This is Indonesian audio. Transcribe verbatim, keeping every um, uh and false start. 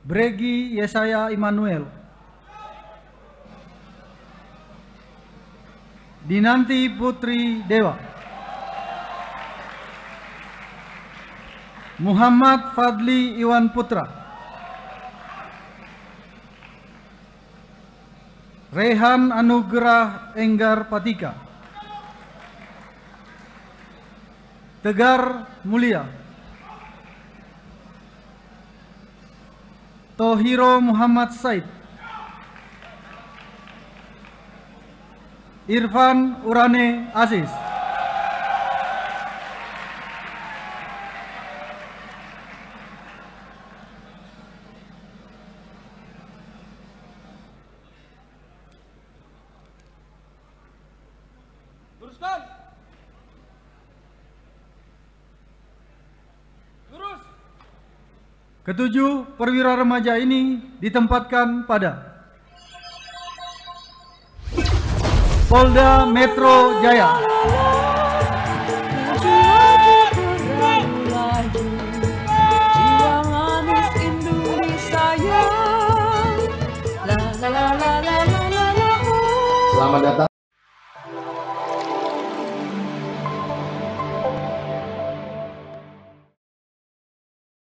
Bregi Yesaya Immanuel, Dinanti Putri Dewa, Muhammad Fadli Iwan Putra, Rehan Anugerah Enggar Patika, Tegar Mulia, Tohiro Muhammad Said, Irfan Urane Aziz, Teruskan. Lurus. Ketujuh perwira remaja ini ditempatkan pada Polda Metro Jaya, Selamat datang.